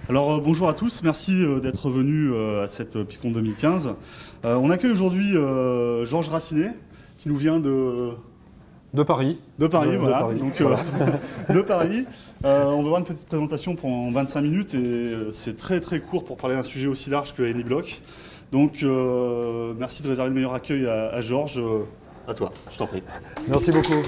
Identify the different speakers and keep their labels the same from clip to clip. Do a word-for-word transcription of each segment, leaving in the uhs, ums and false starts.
Speaker 1: Alors euh, bonjour à tous, merci euh, d'être venus euh, à cette euh, Picon deux mille quinze. Euh, on accueille aujourd'hui euh, Georges Racinet, qui nous vient de,
Speaker 2: De Paris.
Speaker 1: de Paris,
Speaker 2: De,
Speaker 1: voilà,
Speaker 2: de Paris.
Speaker 1: donc euh, de Paris. Euh, on va avoir une petite présentation pendant vingt-cinq minutes et euh, c'est très très court pour parler d'un sujet aussi large que AnyBlock. Donc euh, merci de réserver le meilleur accueil à, à Georges. Euh, à toi, je t'en prie.
Speaker 2: Merci beaucoup.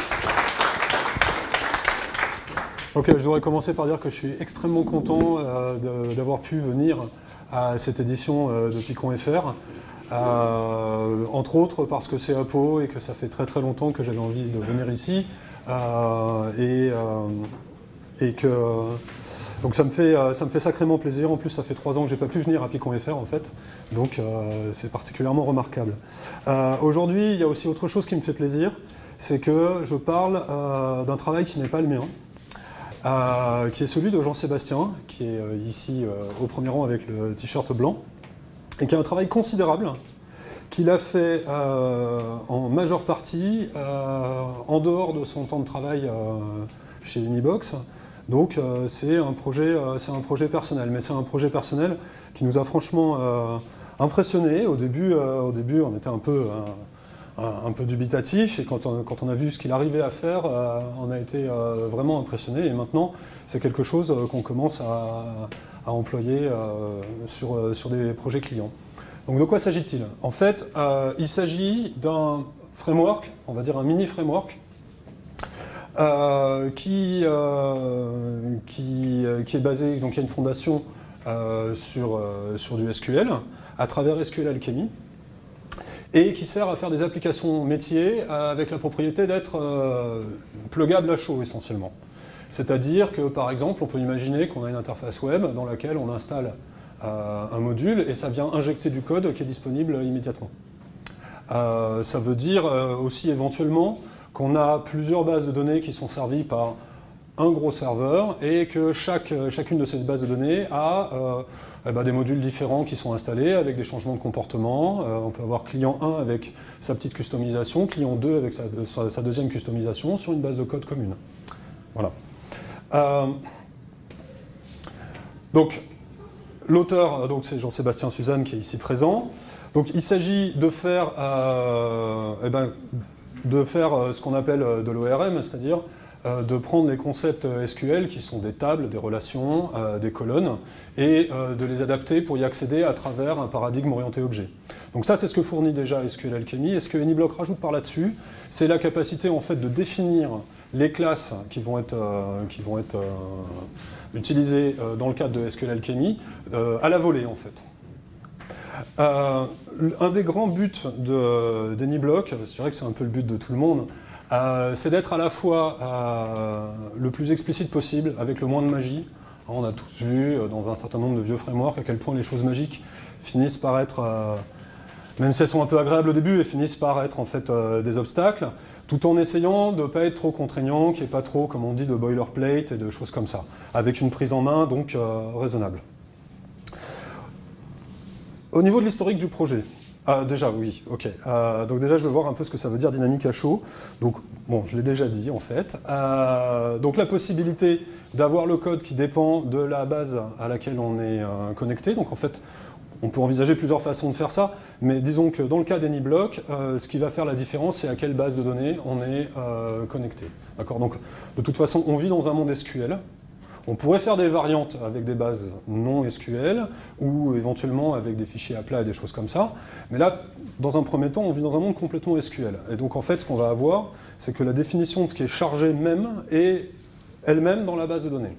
Speaker 2: Ok, je voudrais commencer par dire que je suis extrêmement content euh, d'avoir pu venir à cette édition euh, de Picon F R. Euh, entre autres parce que c'est à Pau et que ça fait très très longtemps que j'avais envie de venir ici. Euh, et, euh, et que... Donc ça me, fait, ça me fait sacrément plaisir. En plus, ça fait trois ans que je n'ai pas pu venir à Picon F R en fait. Donc euh, c'est particulièrement remarquable. Euh, Aujourd'hui, il y a aussi autre chose qui me fait plaisir. C'est que je parle euh, d'un travail qui n'est pas le mien. Euh, qui est celui de Jean-Sébastien, qui est euh, ici euh, au premier rang avec le t-shirt blanc, et qui a un travail considérable, qu'il a fait euh, en majeure partie euh, en dehors de son temps de travail euh, chez Unibox. Donc euh, c'est un, euh, un projet personnel, mais c'est un projet personnel qui nous a franchement euh, impressionnés. Au début, euh, au début, on était un peu... Euh, un peu dubitatif, et quand on, quand on a vu ce qu'il arrivait à faire, euh, on a été euh, vraiment impressionné, et maintenant c'est quelque chose euh, qu'on commence à, à employer euh, sur, euh, sur des projets clients. Donc de quoi s'agit-il? En fait, euh, il s'agit d'un framework, on va dire un mini framework, euh, qui, euh, qui, euh, qui est basé, donc il y a une fondation euh, sur, euh, sur du S Q L, à travers S Q L Alchemy, et qui sert à faire des applications métiers avec la propriété d'être euh, pluggable à chaud essentiellement. C'est-à-dire que par exemple, on peut imaginer qu'on a une interface web dans laquelle on installe euh, un module et ça vient injecter du code qui est disponible immédiatement. Euh, ça veut dire euh, aussi éventuellement qu'on a plusieurs bases de données qui sont servies par un gros serveur et que chaque, chacune de ces bases de données a euh, eh ben, des modules différents qui sont installés avec des changements de comportement. Euh, on peut avoir client un avec sa petite customisation, client deux avec sa, sa, sa deuxième customisation sur une base de code commune. Voilà. Euh, donc, l'auteur, donc c'est Jean-Sébastien Suzanne qui est ici présent. Donc, il s'agit de faire, euh, eh ben, de faire ce qu'on appelle de l'O R M, c'est-à-dire Euh, de prendre les concepts S Q L qui sont des tables, des relations, euh, des colonnes, et euh, de les adapter pour y accéder à travers un paradigme orienté objet. Donc ça, c'est ce que fournit déjà S Q L Alchemy. Et ce que AnyBlock rajoute par là-dessus, c'est la capacité en fait de définir les classes qui vont être, euh, qui vont être euh, utilisées euh, dans le cadre de S Q L Alchemy euh, à la volée en fait. Euh, un des grands buts de, d'AnyBlock, c'est vrai que c'est un peu le but de tout le monde, Euh, c'est d'être à la fois euh, le plus explicite possible, avec le moins de magie. On a tous vu euh, dans un certain nombre de vieux frameworks à quel point les choses magiques finissent par être, euh, même si elles sont un peu agréables au début, elles finissent par être en fait euh, des obstacles, tout en essayant de ne pas être trop contraignant, qu'il n'y ait pas trop, comme on dit, de boilerplate et de choses comme ça, avec une prise en main donc euh, raisonnable. Au niveau de l'historique du projet, Ah, déjà, oui, ok. Euh, donc déjà, je vais voir un peu ce que ça veut dire dynamique à chaud. Donc, bon, je l'ai déjà dit, en fait. Euh, donc la possibilité d'avoir le code qui dépend de la base à laquelle on est euh, connecté. Donc en fait, on peut envisager plusieurs façons de faire ça, mais disons que dans le cas d'AnyBlock, euh, ce qui va faire la différence, c'est à quelle base de données on est euh, connecté. D'accord ? Donc, de toute façon, on vit dans un monde S Q L. On pourrait faire des variantes avec des bases non S Q L ou éventuellement avec des fichiers à plat et des choses comme ça. Mais là, dans un premier temps, on vit dans un monde complètement S Q L. Et donc en fait, ce qu'on va avoir, c'est que la définition de ce qui est chargé même est elle-même dans la base de données.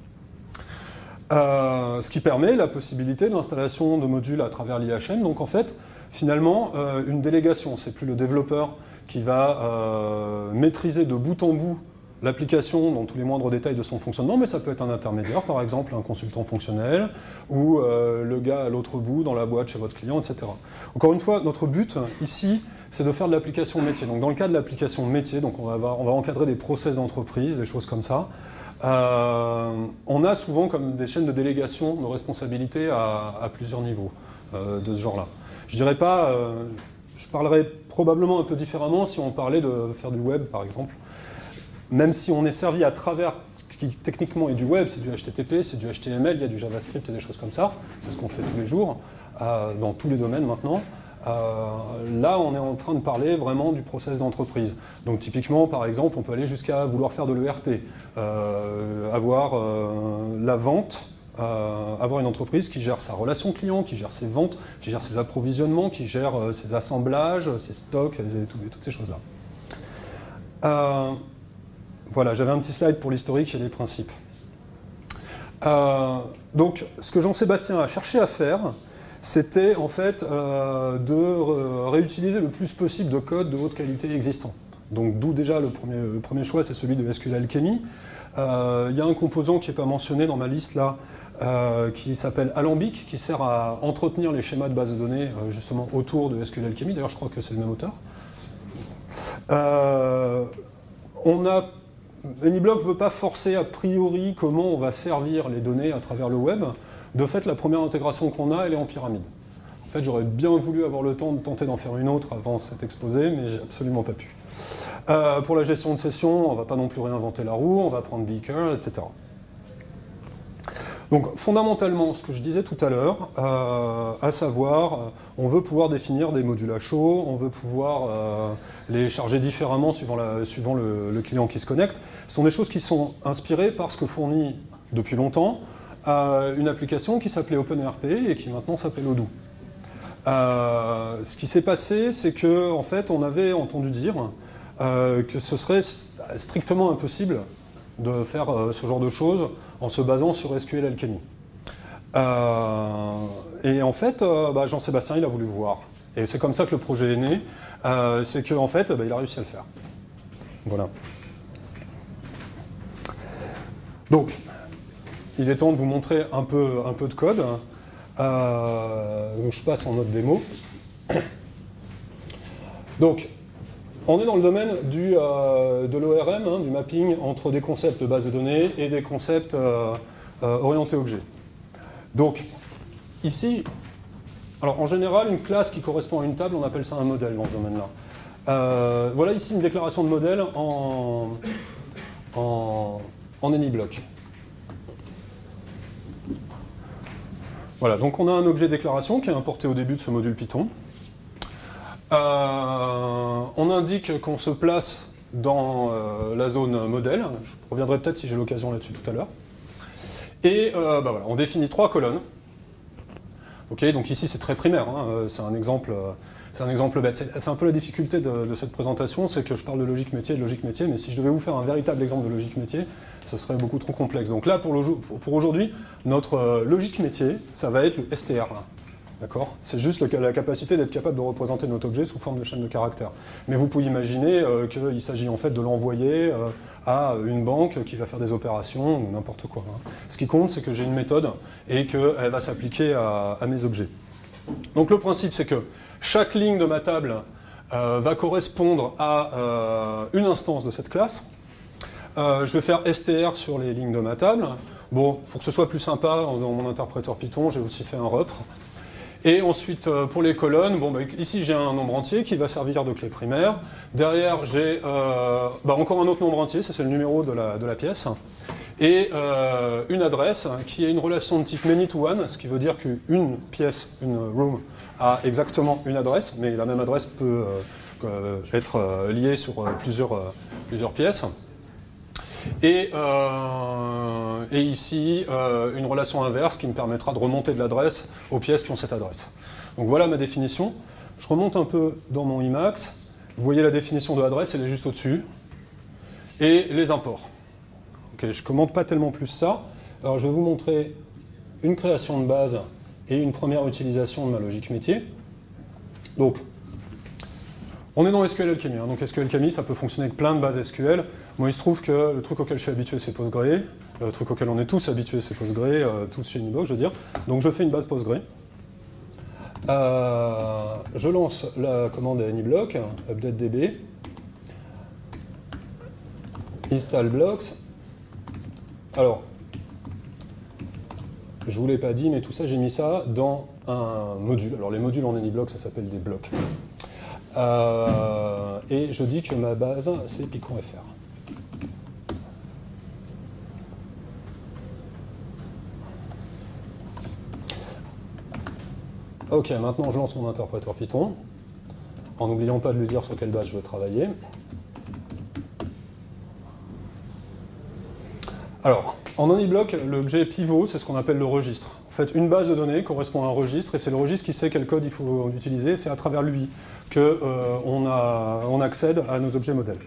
Speaker 2: Euh, ce qui permet la possibilité de l'installation de modules à travers l'I H M. Donc en fait, finalement, euh, une délégation, c'est plus le développeur qui va euh, maîtriser de bout en bout l'application dans tous les moindres détails de son fonctionnement, mais ça peut être un intermédiaire, par exemple un consultant fonctionnel, ou euh, le gars à l'autre bout, dans la boîte chez votre client, et cetera. Encore une fois, notre but ici, c'est de faire de l'application métier. Donc dans le cas de l'application métier, donc on va, avoir, on va encadrer des process d'entreprise, des choses comme ça. Euh, on a souvent comme des chaînes de délégation de responsabilité à, à plusieurs niveaux euh, de ce genre-là. Je dirais pas, euh, je parlerais probablement un peu différemment si on parlait de faire du web, par exemple. Même si on est servi à travers qui techniquement est du web, c'est du H T T P, c'est du H T M L, il y a du JavaScript et des choses comme ça. C'est ce qu'on fait tous les jours, euh, dans tous les domaines maintenant. Euh, là, on est en train de parler vraiment du process d'entreprise. Donc typiquement, par exemple, on peut aller jusqu'à vouloir faire de l'E R P, euh, avoir euh, la vente, euh, avoir une entreprise qui gère sa relation client, qui gère ses ventes, qui gère ses approvisionnements, qui gère euh, ses assemblages, ses stocks, et, tout, et toutes ces choses-là. Euh, voilà, j'avais un petit slide pour l'historique et les principes. Euh, donc, ce que Jean-Sébastien a cherché à faire, c'était en fait euh, de euh, réutiliser le plus possible de code de haute qualité existant. Donc d'où déjà le premier, le premier choix, c'est celui de S Q L Alchemy. Il euh, y a un composant qui n'est pas mentionné dans ma liste là, euh, qui s'appelle Alembic, qui sert à entretenir les schémas de base de données euh, justement autour de S Q L Alchemy. D'ailleurs, je crois que c'est le même auteur. Euh, on a AnyBlock ne veut pas forcer a priori comment on va servir les données à travers le web. De fait, la première intégration qu'on a, elle est en pyramide. En fait, j'aurais bien voulu avoir le temps de tenter d'en faire une autre avant cet exposé, mais j'ai absolument pas pu. Euh, pour la gestion de session, on ne va pas non plus réinventer la roue, on va prendre Beaker, et cetera. Donc, fondamentalement, ce que je disais tout à l'heure, euh, à savoir, euh, on veut pouvoir définir des modules à chaud, on veut pouvoir euh, les charger différemment suivant, la, suivant le, le client qui se connecte. Ce sont des choses qui sont inspirées par ce que fournit depuis longtemps euh, une application qui s'appelait OpenERP et qui maintenant s'appelle Odoo. Euh, ce qui s'est passé, c'est que en fait, on avait entendu dire euh, que ce serait strictement impossible de faire euh, ce genre de choses en se basant sur S Q L Alchemy. Euh, et en fait, euh, bah, Jean-Sébastien, il a voulu voir. Et c'est comme ça que le projet est né. Euh, c'est qu'en fait, bah, il a réussi à le faire. Voilà. Donc, il est temps de vous montrer un peu, un peu de code. Euh, donc je passe en mode démo. Donc, on est dans le domaine du, euh, de l'O R M, hein, du mapping entre des concepts de base de données et des concepts euh, euh, orientés objets. Donc, ici, alors en général, une classe qui correspond à une table, on appelle ça un modèle dans ce domaine-là. Euh, voilà ici une déclaration de modèle en, en, en AnyBlock. Voilà, donc on a un objet déclaration qui est importé au début de ce module Python. Euh, on indique qu'on se place dans euh, la zone modèle. Je reviendrai peut-être si j'ai l'occasion là-dessus tout à l'heure. Et euh, bah voilà, on définit trois colonnes. Ok, donc ici c'est très primaire, hein, c'est un exemple, c'est un exemple bête. C'est un peu la difficulté de, de cette présentation, c'est que je parle de logique métier, de logique métier, mais si je devais vous faire un véritable exemple de logique métier, ce serait beaucoup trop complexe. Donc là, pour, pour, pour aujourd'hui, notre euh, logique métier, ça va être le S T R. D'accord ? C'est juste le, la capacité d'être capable de représenter notre objet sous forme de chaîne de caractères. Mais vous pouvez imaginer euh, qu'il s'agit en fait de l'envoyer euh, à une banque qui va faire des opérations ou n'importe quoi. Hein. Ce qui compte, c'est que j'ai une méthode et qu'elle va s'appliquer à, à mes objets. Donc le principe, c'est que chaque ligne de ma table euh, va correspondre à euh, une instance de cette classe. Euh, je vais faire S T R sur les lignes de ma table. Bon, pour que ce soit plus sympa, dans mon interpréteur Python, j'ai aussi fait un repr. Et ensuite, euh, pour les colonnes, bon, bah, ici j'ai un nombre entier qui va servir de clé primaire. Derrière, j'ai euh, bah, encore un autre nombre entier, ça c'est le numéro de la, de la pièce. Et euh, une adresse qui est une relation de type many to one, ce qui veut dire qu'une pièce, une room, a exactement une adresse, mais la même adresse peut euh, être euh, liée sur euh, plusieurs, euh, plusieurs pièces. Et, euh, et ici, euh, une relation inverse qui me permettra de remonter de l'adresse aux pièces qui ont cette adresse. Donc voilà ma définition. Je remonte un peu dans mon Emacs. Vous voyez la définition de l'adresse, elle est juste au-dessus. Et les imports. Okay, je ne commente pas tellement plus ça. Alors je vais vous montrer une création de base et une première utilisation de ma logique métier. Donc, on est dans S Q L Alchemy, hein. Donc S Q L Alchemy, ça peut fonctionner avec plein de bases S Q L. Moi, il se trouve que le truc auquel je suis habitué, c'est Postgre. Le truc auquel on est tous habitués, c'est Postgre, euh, tous chez AnyBlock, je veux dire. Donc je fais une base Postgre. Euh, je lance la commande AnyBlock, updatedb, install blocks. Alors, je ne vous l'ai pas dit, mais tout ça, j'ai mis ça dans un module. Alors les modules en AnyBlock, ça s'appelle des blocs. Euh, et je dis que ma base, c'est Python F R. Ok, maintenant je lance mon interpréteur Python, en n'oubliant pas de lui dire sur quelle base je veux travailler. Alors, en Uniblock, l'objet pivot, c'est ce qu'on appelle le registre. En fait, une base de données correspond à un registre, et c'est le registre qui sait quel code il faut utiliser. C'est à travers lui qu'on euh, on accède à nos objets modèles.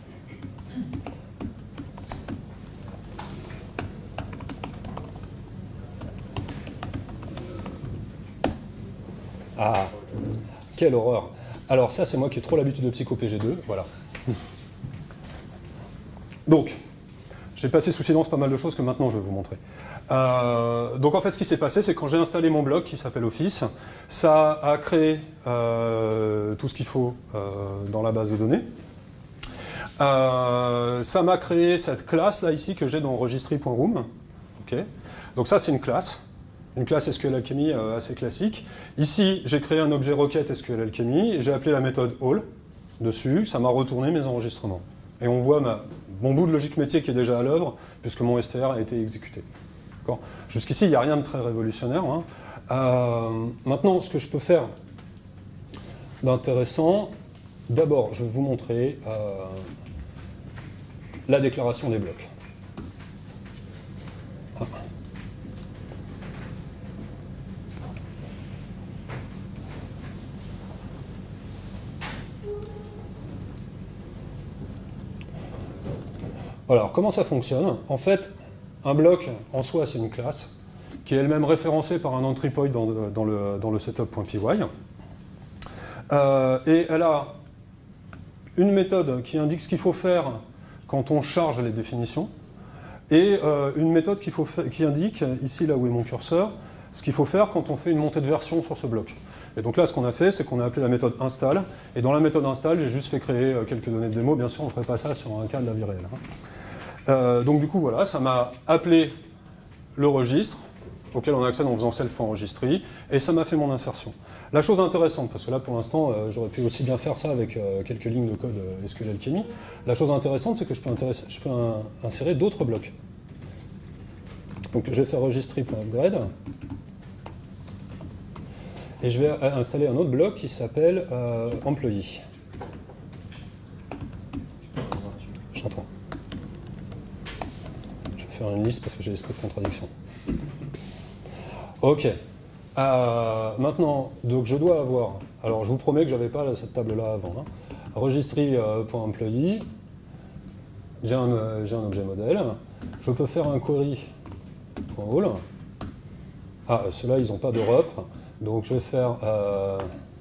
Speaker 2: Ah, quelle horreur! Alors ça, c'est moi qui ai trop l'habitude de Psycho P G deux, voilà. Donc, j'ai passé sous silence pas mal de choses que maintenant je vais vous montrer. Euh, donc en fait, ce qui s'est passé, c'est quand j'ai installé mon bloc qui s'appelle Office, ça a créé euh, tout ce qu'il faut euh, dans la base de données. Euh, ça m'a créé cette classe là ici que j'ai dans registry.room. Okay. Donc ça, c'est une classe. Une classe S Q L Alchemy euh, assez classique. Ici, j'ai créé un objet requête S Q L Alchemy, j'ai appelé la méthode all dessus, ça m'a retourné mes enregistrements. Et on voit ma, mon bout de logique métier qui est déjà à l'œuvre, puisque mon S T R a été exécuté. Jusqu'ici, il n'y a rien de très révolutionnaire. Hein. Euh, maintenant, ce que je peux faire d'intéressant, d'abord, je vais vous montrer euh, la déclaration des blocs. Ah. Alors, comment ça fonctionne? En fait, un bloc, en soi, c'est une classe qui est elle-même référencée par un entry point dans, dans le, dans le setup.py. Euh, et elle a une méthode qui indique ce qu'il faut faire quand on charge les définitions, et euh, une méthode qu'il faut qui indique, ici là où est mon curseur, ce qu'il faut faire quand on fait une montée de version sur ce bloc. Et donc là, ce qu'on a fait, c'est qu'on a appelé la méthode install, et dans la méthode install, j'ai juste fait créer quelques données de démo. Bien sûr, on ne ferait pas ça sur un cas de la vie réelle. Hein. Euh, donc du coup, voilà, ça m'a appelé le registre, auquel on accède en faisant self.registry, et ça m'a fait mon insertion. La chose intéressante, parce que là, pour l'instant, euh, j'aurais pu aussi bien faire ça avec euh, quelques lignes de code euh, S Q L Alchemy. La chose intéressante, c'est que je peux, je peux in insérer d'autres blocs. Donc je vais faire registry.upgrade, et je vais installer un autre bloc qui s'appelle euh, employee. J'entends. Je vais faire une liste parce que j'ai l'esprit de contradiction. Ok. Euh, maintenant, donc je dois avoir. Alors je vous promets que je n'avais pas cette table-là avant. Hein. Registry.employee. J'ai un, euh, j'ai un objet modèle. Je peux faire un query.all. Ah, ceux-là, ils n'ont pas de repre. Donc je vais faire. Euh,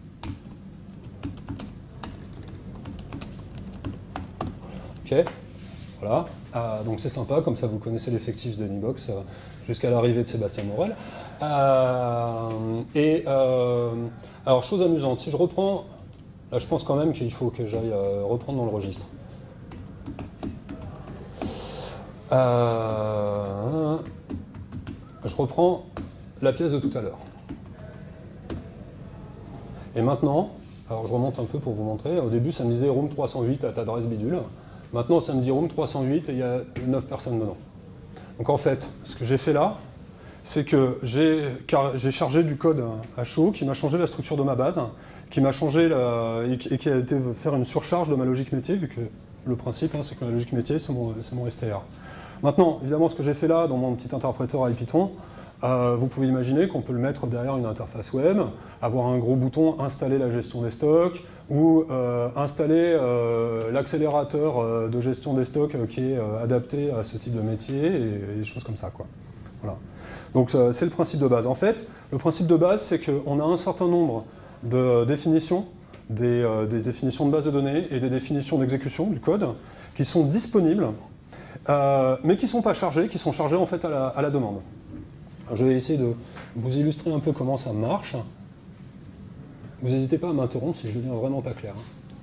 Speaker 2: ok. Voilà. Euh, donc c'est sympa, comme ça vous connaissez l'effectif de Anybox euh, jusqu'à l'arrivée de Sébastien Morel. Euh, et euh, alors, chose amusante, si je reprends, là je pense quand même qu'il faut que j'aille euh, reprendre dans le registre. Euh, je reprends la pièce de tout à l'heure. Et maintenant, alors je remonte un peu pour vous montrer, au début ça me disait room trois cent huit à ta adresse bidule. Maintenant, ça me dit room trois cent huit et il y a neuf personnes dedans. Donc en fait, ce que j'ai fait là, c'est que j'ai chargé du code à chaud qui m'a changé la structure de ma base, qui m'a changé la, et qui a été faire une surcharge de ma logique métier, vu que le principe, hein, c'est que la logique métier, c'est mon, mon S T R. Maintenant, évidemment, ce que j'ai fait là, dans mon petit interpréteur IPython, euh, vous pouvez imaginer qu'on peut le mettre derrière une interface web, avoir un gros bouton « Installer la gestion des stocks » ou euh, installer euh, l'accélérateur euh, de gestion des stocks euh, qui est euh, adapté à ce type de métier et, et des choses comme ça, quoi. Voilà. Donc c'est le principe de base. En fait, le principe de base, c'est qu'on a un certain nombre de définitions, des, euh, des définitions de base de données et des définitions d'exécution du code qui sont disponibles, euh, mais qui ne sont pas chargées, qui sont chargées en fait à la, à la demande. Alors, je vais essayer de vous illustrer un peu comment ça marche. Vous n'hésitez pas à m'interrompre si je deviens vraiment pas clair.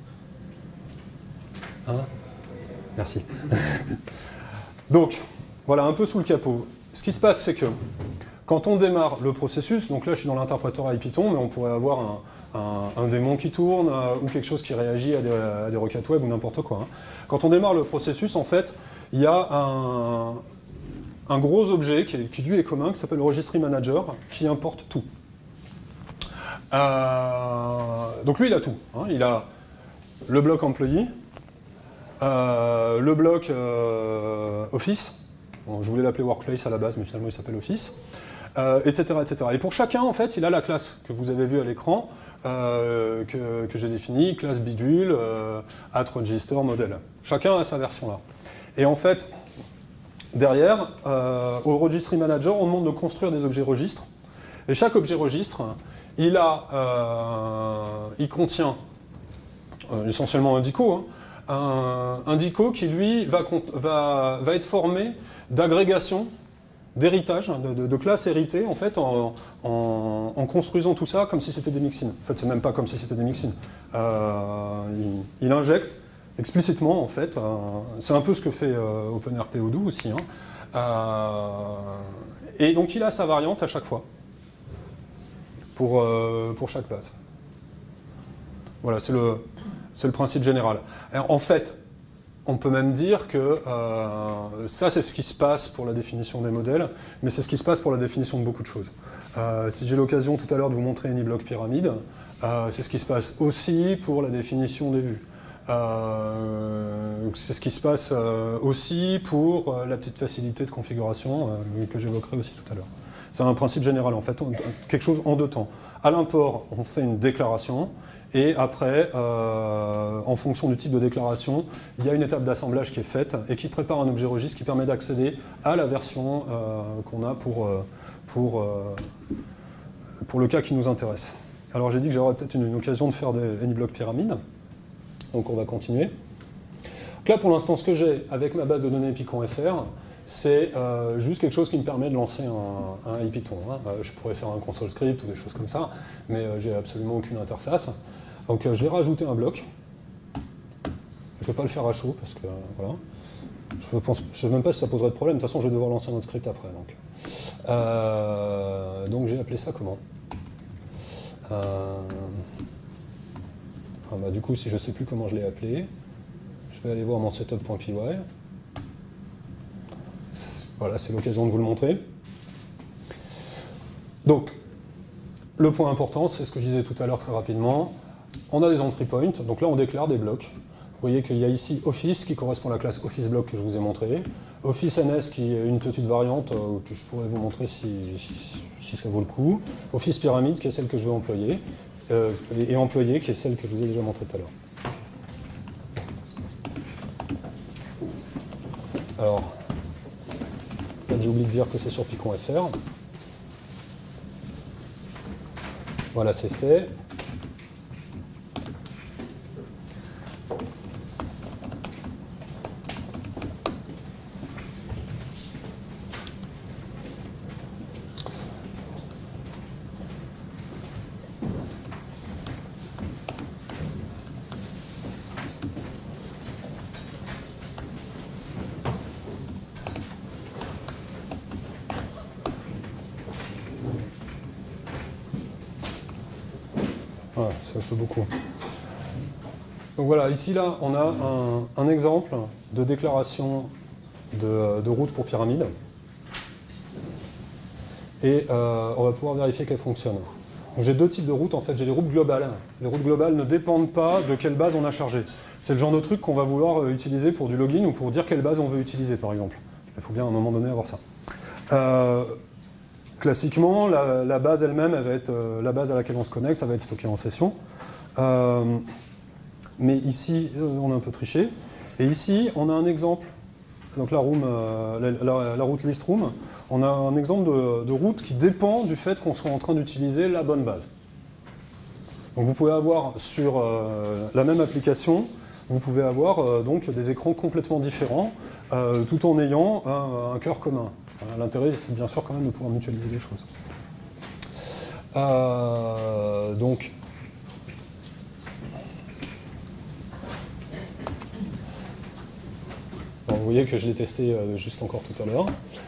Speaker 2: Hein, merci. Donc, voilà, un peu sous le capot. Ce qui se passe, c'est que quand on démarre le processus, donc là je suis dans l'interpréteur IPython, mais on pourrait avoir un, un, un démon qui tourne euh, ou quelque chose qui réagit à des, à des requêtes web ou n'importe quoi. Hein. Quand on démarre le processus, en fait, il y a un, un gros objet qui, est, qui lui est commun, qui s'appelle le registry manager, qui importe tout. Euh, donc lui, il a tout. Hein. Il a le bloc employee, euh, le bloc euh, Office. Bon, je voulais l'appeler Workplace à la base, mais finalement il s'appelle Office, euh, et cetera, et cetera. Et pour chacun, en fait, il a la classe que vous avez vue à l'écran, euh, que, que j'ai définie, classe bidule, euh, at register model. Chacun a sa version là. Et en fait, derrière, euh, au Registry Manager, on demande de construire des objets registres. Et chaque objet registre, il, a, euh, il contient euh, essentiellement un D I C O, hein, un, un D I C O qui, lui, va, va, va être formé d'agrégation, d'héritage, de, de, de classes héritées, en fait, en, en, en construisant tout ça comme si c'était des mixins. En fait, c'est même pas comme si c'était des mixins. Euh, il, il injecte explicitement, en fait, euh, c'est un peu ce que fait euh, OpenRP Odoo aussi, hein, euh, et donc il a sa variante à chaque fois, pour, euh, pour chaque base. Voilà, c'est le, c'est le principe général. Alors, en fait, on peut même dire que euh, ça, c'est ce qui se passe pour la définition des modèles, mais c'est ce qui se passe pour la définition de beaucoup de choses. Euh, si j'ai l'occasion tout à l'heure de vous montrer AnyBlock Pyramide, euh, c'est ce qui se passe aussi pour la définition des vues. Euh, c'est ce qui se passe euh, aussi pour euh, la petite facilité de configuration euh, que j'évoquerai aussi tout à l'heure. C'est un principe général, en fait, on, quelque chose en deux temps. À l'import, on fait une déclaration, et après, euh, en fonction du type de déclaration, il y a une étape d'assemblage qui est faite et qui prépare un objet registre qui permet d'accéder à la version euh, qu'on a pour, euh, pour, euh, pour le cas qui nous intéresse. Alors j'ai dit que j'aurais peut-être une, une occasion de faire des AnyBlock Pyramide, donc on va continuer. Donc là, pour l'instant, ce que j'ai avec ma base de données Python.fr, c'est euh, juste quelque chose qui me permet de lancer un, un IPython. Hein. Euh, je pourrais faire un console script ou des choses comme ça, mais euh, j'ai absolument aucune interface. Donc euh, je vais rajouter un bloc. Je ne vais pas le faire à chaud parce que euh, voilà. Je ne sais même pas si ça poserait de problème. De toute façon, je vais devoir lancer un autre script après. Donc, euh, donc j'ai appelé ça comment euh, ah bah, du coup, si je ne sais plus comment je l'ai appelé, je vais aller voir mon setup.py. Voilà, c'est l'occasion de vous le montrer. Donc, le point important, c'est ce que je disais tout à l'heure très rapidement. On a des entry points, donc là on déclare des blocs. Vous voyez qu'il y a ici Office qui correspond à la classe Office Block que je vous ai montré. Office N S qui est une petite variante euh, que je pourrais vous montrer si, si, si ça vaut le coup. Office Pyramide qui est celle que je vais employer. Euh, et employé qui est celle que je vous ai déjà montrée tout à l'heure. Alors, j'ai oublié de dire que c'est sur Python.fr. Voilà, c'est fait. Ouais, ça fait beaucoup. Donc voilà, ici là, on a un, un exemple de déclaration de, de route pour pyramide. Et euh, on va pouvoir vérifier qu'elle fonctionne. Donc j'ai deux types de routes, en fait. J'ai les routes globales. Les routes globales ne dépendent pas de quelle base on a chargé. C'est le genre de truc qu'on va vouloir utiliser pour du login ou pour dire quelle base on veut utiliser, par exemple. Il faut bien à un moment donné avoir ça. Euh, Classiquement, la, la base elle-même, elle va être euh, la base à laquelle on se connecte, ça va être stocké en session. Euh, mais ici, euh, on a un peu triché. Et ici, on a un exemple. Donc la, room, euh, la, la, la route list room, on a un exemple de, de route qui dépend du fait qu'on soit en train d'utiliser la bonne base. Donc vous pouvez avoir sur euh, la même application, vous pouvez avoir euh, donc des écrans complètement différents, euh, tout en ayant un, un cœur commun. L'intérêt, c'est bien sûr quand même de pouvoir mutualiser les choses. Euh, donc, bon, vous voyez que je l'ai testé euh, juste encore tout à l'heure.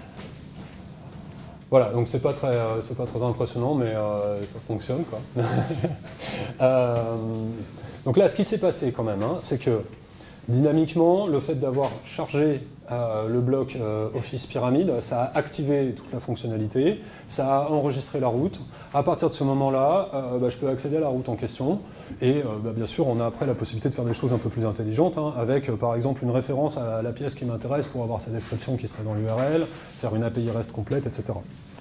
Speaker 2: Voilà, donc c'est pas très, euh, c'est pas très impressionnant, mais euh, ça fonctionne, quoi. euh, donc là, ce qui s'est passé quand même, hein, c'est que Dynamiquement, le fait d'avoir chargé euh, le bloc euh, Office Pyramide, ça a activé toute la fonctionnalité, ça a enregistré la route. À partir de ce moment-là, euh, bah, je peux accéder à la route en question. Et euh, bah, bien sûr, on a après la possibilité de faire des choses un peu plus intelligentes, hein, avec euh, par exemple une référence à la pièce qui m'intéresse pour avoir sa description qui serait dans l'U R L, faire une A P I REST complète, et cetera.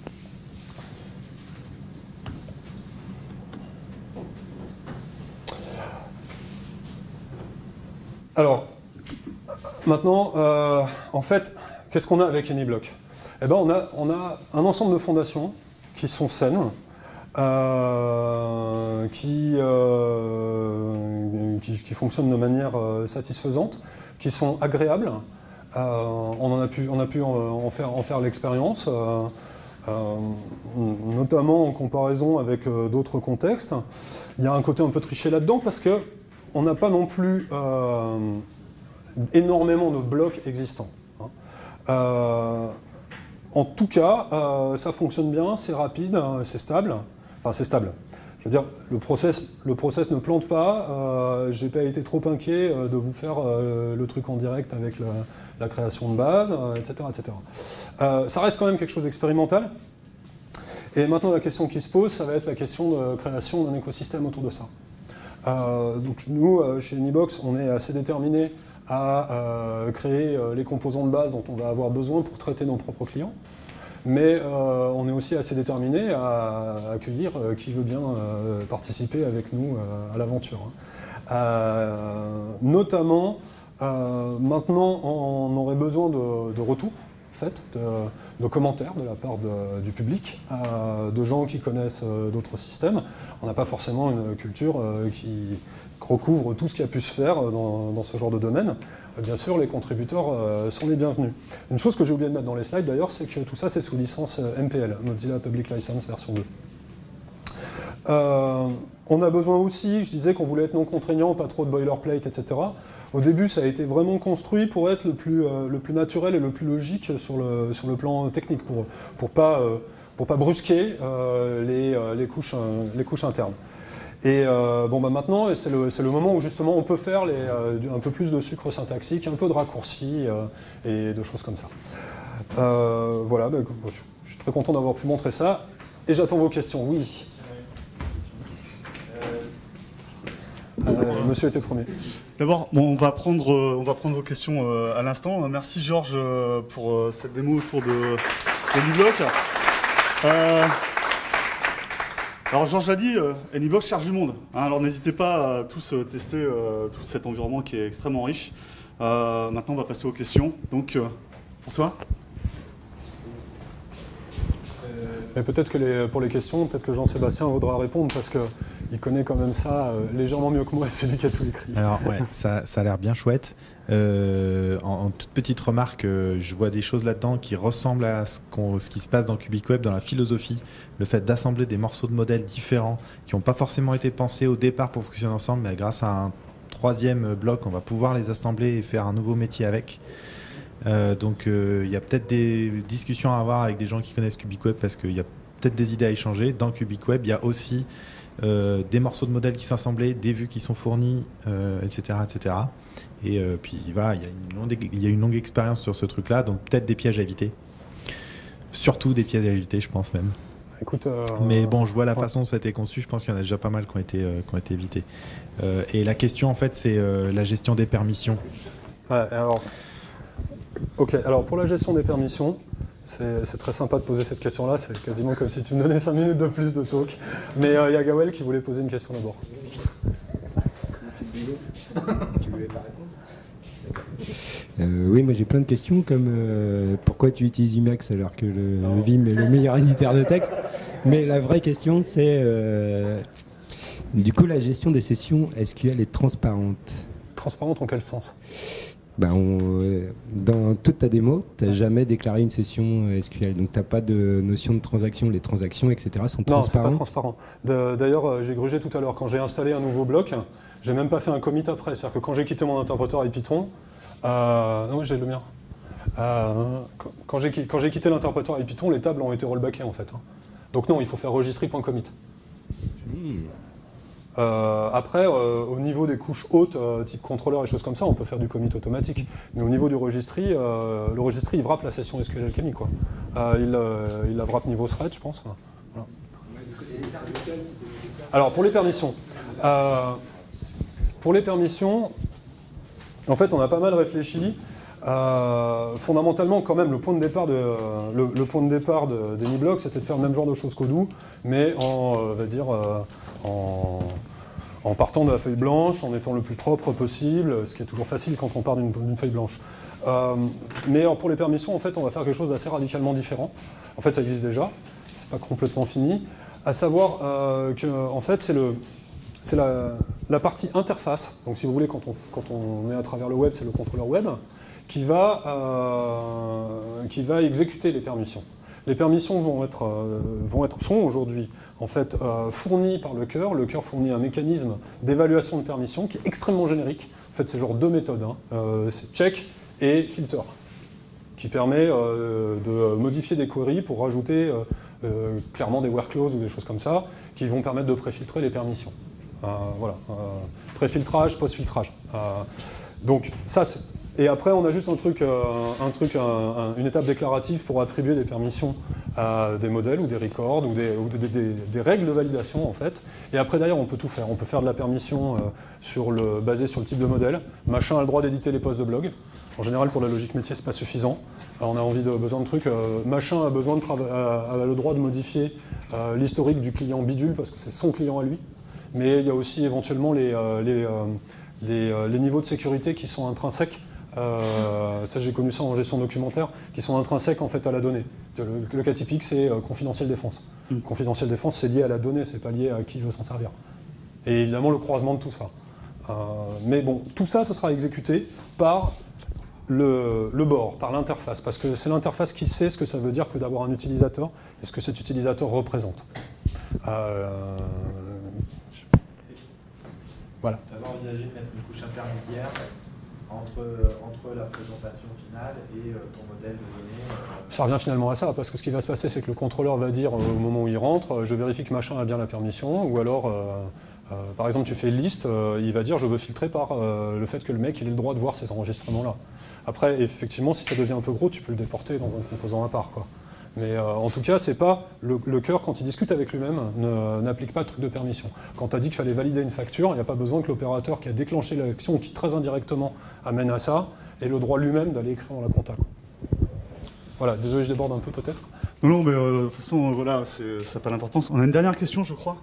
Speaker 2: Alors, maintenant, euh, en fait, qu'est-ce qu'on a avec AnyBlock? Eh ben, on a, on a un ensemble de fondations qui sont saines, euh, qui, euh, qui, qui fonctionnent de manière euh, satisfaisante, qui sont agréables. Euh, on, en a pu, on a pu en, en faire, en faire l'expérience, euh, euh, notamment en comparaison avec euh, d'autres contextes. Il y a un côté un peu triché là-dedans parce que on n'a pas non plus euh, énormément de blocs existants. Hein. Euh, en tout cas, euh, ça fonctionne bien, c'est rapide, hein, c'est stable. Enfin, c'est stable. Je veux dire, le process, le process ne plante pas. Euh, j'ai pas été trop inquiet euh, de vous faire euh, le truc en direct avec le, la création de base, euh, et cetera, et cetera. Euh, ça reste quand même quelque chose d'expérimental. Et maintenant, la question qui se pose, ça va être la question de création d'un écosystème autour de ça. Euh, donc nous, euh, chez AnyBox, on est assez déterminés à euh, créer euh, les composants de base dont on va avoir besoin pour traiter nos propres clients. Mais euh, on est aussi assez déterminés à accueillir euh, qui veut bien euh, participer avec nous euh, à l'aventure. Hein. Euh, notamment, euh, maintenant, on aurait besoin de, de retours, en fait, de, de commentaires de la part de, du public, euh, de gens qui connaissent euh, d'autres systèmes. On n'a pas forcément une culture euh, qui recouvre tout ce qui a pu se faire dans, dans ce genre de domaine. Euh, bien sûr, les contributeurs euh, sont les bienvenus. Une chose que j'ai oublié de mettre dans les slides d'ailleurs, c'est que tout ça c'est sous licence euh, M P L, Mozilla Public License version deux. Euh, on a besoin aussi, je disais qu'on voulait être non contraignant, pas trop de boilerplate, et cetera. Au début, ça a été vraiment construit pour être le plus, euh, le plus naturel et le plus logique sur le, sur le plan technique, pour pour pas, euh, pour pas brusquer euh, les, euh, les, couches, euh, les couches internes. Et euh, bon, bah maintenant, c'est le, c'est le moment où justement on peut faire les, euh, un peu plus de sucre syntaxique, un peu de raccourcis euh, et de choses comme ça. Euh, voilà, bah, je suis très content d'avoir pu montrer ça. Et j'attends vos questions, oui. Euh, monsieur était premier.
Speaker 1: D'abord, bon, on, va prendre, euh, on va prendre vos questions euh, à l'instant. Merci Georges euh, pour euh, cette démo autour de, de AnyBlock. Euh, alors Georges l'a dit, euh, AnyBlock cherche du monde. Hein, alors n'hésitez pas à tous euh, tester euh, tout cet environnement qui est extrêmement riche. Euh, maintenant, on va passer aux questions. Donc, euh, pour toi
Speaker 2: Mais peut-être que les, pour les questions, peut-être que Jean-Sébastien voudra répondre parce qu'il connaît quand même ça euh, légèrement mieux que moi, c'est lui qui a tout écrit.
Speaker 3: Alors ouais, ça, ça a l'air bien chouette. Euh, en, en toute petite remarque, euh, je vois des choses là-dedans qui ressemblent à ce, qu'on, ce qui se passe dans KubiqueWeb, dans la philosophie. Le fait d'assembler des morceaux de modèles différents qui n'ont pas forcément été pensés au départ pour fonctionner ensemble, mais grâce à un troisième bloc, on va pouvoir les assembler et faire un nouveau métier avec. Euh, donc il euh, y a peut-être des discussions à avoir avec des gens qui connaissent KubiqueWeb parce qu'il y a peut-être des idées à échanger. Dans KubiqueWeb, il y a aussi euh, des morceaux de modèles qui sont assemblés, des vues qui sont fournies, euh, et cetera, et cetera. Et euh, puis voilà, il y a une longue, il y a une longue expérience sur ce truc-là, donc peut-être des pièges à éviter. Surtout des pièges à éviter, je pense même.
Speaker 2: Écoute, euh,
Speaker 3: Mais bon, je vois la
Speaker 2: ouais.
Speaker 3: façon dont ça a été conçu, je pense qu'il y en a déjà pas mal qui ont été, euh, qui ont été évités. Euh, et la question, en fait, c'est euh, la gestion des permissions.
Speaker 2: Ouais, alors, ok, alors pour la gestion des permissions, c'est, c'est très sympa de poser cette question-là, c'est quasiment comme si tu me donnais cinq minutes de plus de talk. Mais il euh, y a Gawel qui voulait poser une question d'abord.
Speaker 4: Tu voulais pas répondre ? Euh, oui, moi j'ai plein de questions comme euh, pourquoi tu utilises Emacs alors que le, le Vim est le meilleur éditeur de texte. Mais la vraie question c'est euh, du coup la gestion des sessions S Q L est transparente.
Speaker 2: Transparente en quel sens ?
Speaker 4: Ben, on, dans toute ta démo, tu n'as jamais déclaré une session S Q L, donc tu n'as pas de notion de transaction. Les transactions, et cetera sont
Speaker 2: transparentes. Non, c'est pas
Speaker 4: transparentes.
Speaker 2: transparent. De, d'ailleurs, j'ai grugé tout à l'heure, quand j'ai installé un nouveau bloc, j'ai même pas fait un commit après. C'est-à-dire que quand j'ai quitté mon interpréteur IPython, euh, non, j'ai le mien. Euh, quand, j'ai, quand j'ai quitté l'interpréteur IPython, les tables ont été rollbackées en fait. Hein. Donc non, il faut faire registry.commit.
Speaker 4: Mmh.
Speaker 2: Euh, après, euh, au niveau des couches hautes, euh, type contrôleur et choses comme ça, on peut faire du commit automatique. Mais au niveau du registry, euh, le registry, il wrap la session S Q L Alchemy, quoi. Euh, il, euh, il la wrap niveau thread, je pense. Voilà. Alors, pour les permissions. Euh, pour les permissions, en fait, on a pas mal réfléchi. Euh, fondamentalement, quand même, le point de départ de, le, le point de départ de, d'AnyBlock, c'était de faire le même genre de choses qu'Odoo, mais en, euh, va dire, euh, en, en partant de la feuille blanche, en étant le plus propre possible, ce qui est toujours facile quand on part d'une, d'une feuille blanche. Euh, mais alors, pour les permissions, en fait, on va faire quelque chose d'assez radicalement différent. En fait, ça existe déjà, c'est pas complètement fini. À savoir euh, que, en fait, c'est le c'est la, la partie interface. Donc, si vous voulez, quand on, quand on est à travers le web, c'est le contrôleur web qui va, euh, qui va exécuter les permissions. Les permissions vont être, euh, vont être sont aujourd'hui en fait euh, fournies par le cœur. Le cœur fournit un mécanisme d'évaluation de permissions qui est extrêmement générique. En fait, c'est genre deux méthodes. Hein. Euh, c'est check et filter, qui permet euh, de modifier des queries pour rajouter euh, euh, clairement des where clauses ou des choses comme ça, qui vont permettre de préfiltrer les permissions. Euh, voilà, euh, préfiltrage, post-filtrage. Euh, donc ça, c'est... Et après, on a juste un truc, euh, un truc un, un, une étape déclarative pour attribuer des permissions à des modèles ou des records ou des, ou des, des, des règles de validation en fait. Et après, d'ailleurs, on peut tout faire. On peut faire de la permission euh, sur le, basée sur le type de modèle. Machin a le droit d'éditer les posts de blog. En général, pour la logique métier, c'est pas suffisant. Alors, on a envie de besoin de trucs. Euh, machin a besoin de trava- a, a le droit de modifier euh, l'historique du client bidule parce que c'est son client à lui. Mais il y a aussi éventuellement les, euh, les, euh, les, euh, les niveaux de sécurité qui sont intrinsèques. Euh, ça, j'ai connu ça en gestion documentaire, qui sont intrinsèques en fait à la donnée. Le, le cas typique, c'est euh, confidentiel défense. Mm. Confidentiel défense, c'est lié à la donnée, c'est pas lié à qui veut s'en servir. Et évidemment, le croisement de tout ça. Euh, mais bon, tout ça, ce sera exécuté par le, le board, par l'interface, parce que c'est l'interface qui sait ce que ça veut dire que d'avoir un utilisateur et ce que cet utilisateur représente. Euh, voilà.
Speaker 3: Tu avais envisagé de mettre une couche intermédiaire Entre, entre la présentation finale et euh, ton modèle de données euh...
Speaker 2: Ça revient finalement à ça, parce que ce qui va se passer, c'est que le contrôleur va dire euh, au moment où il rentre, euh, je vérifie que machin a bien la permission, ou alors, euh, euh, par exemple, tu fais une liste, euh, il va dire je veux filtrer par euh, le fait que le mec il ait le droit de voir ces enregistrements-là. Après, effectivement, si ça devient un peu gros, tu peux le déporter dans un composant à part, quoi. Mais euh, en tout cas, c'est pas le, le cœur, quand il discute avec lui-même, ne, n'applique pas le truc de permission. Quand tu as dit qu'il fallait valider une facture, il n'y a pas besoin que l'opérateur qui a déclenché l'action, qui très indirectement amène à ça, ait le droit lui-même d'aller écrire dans la compta, quoi. Voilà, désolé, je déborde un peu peut-être.
Speaker 1: Non, non, mais euh, de toute façon, euh, voilà, c'est, ça n'a pas d'importance. On a une dernière question, je crois.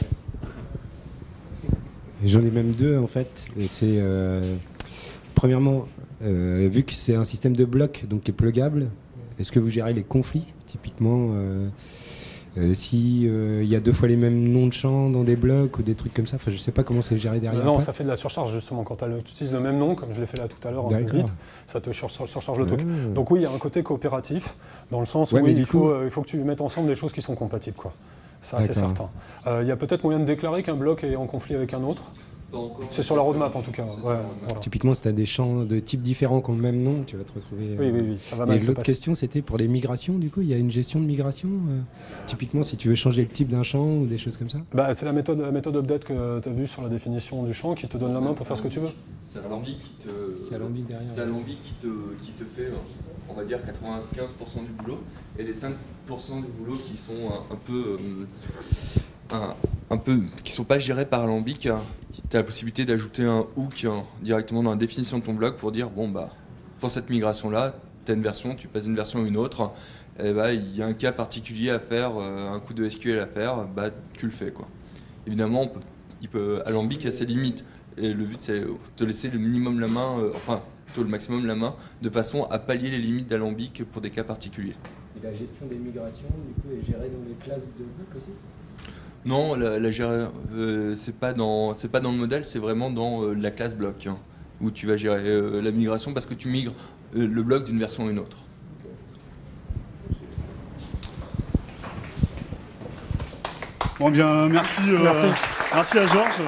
Speaker 4: J'en ai même deux, en fait. Et c'est, euh, premièrement, euh, vu que c'est un système de blocs, donc qui est pluggable, est-ce que vous gérez les conflits, typiquement euh, euh, si il euh, y a deux fois les mêmes noms de champs dans des blocs ou des trucs comme ça? Enfin, je sais pas comment c'est géré derrière.
Speaker 2: Non,
Speaker 4: après.
Speaker 2: ça fait de la surcharge justement. Quand tu utilises le même nom, comme je l'ai fait là tout à l'heure en plus vite, ça te sur, sur, surcharge le truc. Ah. Donc oui, il y a un côté coopératif, dans le sens où ouais, oui, il, faut, coup... euh, il faut que tu mettes ensemble des choses qui sont compatibles, quoi. Ça, D'accord. c'est certain. Il euh, y a peut-être moyen de déclarer qu'un bloc est en conflit avec un autre. C'est sur la roadmap en tout cas. Ouais,
Speaker 4: voilà. Typiquement, si tu as des champs de types différents qui ont le même nom, tu vas te retrouver.
Speaker 2: Oui, oui, oui, ça va mal.
Speaker 4: Et l'autre question, c'était pour les migrations. Du coup, il y a une gestion de migration. Euh, typiquement, si tu veux changer le type d'un champ ou des choses comme ça.
Speaker 2: Bah, c'est la méthode, la méthode update que tu as vue sur la définition du champ qui te donne la main pour faire ce que tu veux.
Speaker 5: C'est Alambic qui te.
Speaker 4: C'est Alambic derrière.
Speaker 5: C'est Alambic qui te, qui te fait, on va dire, quatre-vingt-quinze pour cent du boulot et les cinq pour cent du boulot qui sont un, un peu. Euh, Un, un peu, qui ne sont pas gérés par Alambic, tu as la possibilité d'ajouter un hook hein, directement dans la définition de ton blog pour dire bon bah pour cette migration là, tu as une version, tu passes d'une version à une autre, et bah il y a un cas particulier à faire, euh, un coup de S Q L à faire, bah tu le fais quoi. Évidemment, on peut, il peut, Alambic a ses limites et le but c'est de te laisser le minimum la main, euh, enfin plutôt le maximum la main, de façon à pallier les limites d'Alambic pour des cas particuliers.
Speaker 4: Et la gestion des migrations du coup est gérée dans les classes de book aussi?
Speaker 5: Non, la, la gérer, euh, c'est pas dans, c'est pas dans le modèle, c'est vraiment dans euh, la classe bloc hein, où tu vas gérer euh, la migration parce que tu migres euh, le bloc d'une version à une autre.
Speaker 1: Bon bien, merci, euh,
Speaker 2: merci.
Speaker 1: merci à Georges.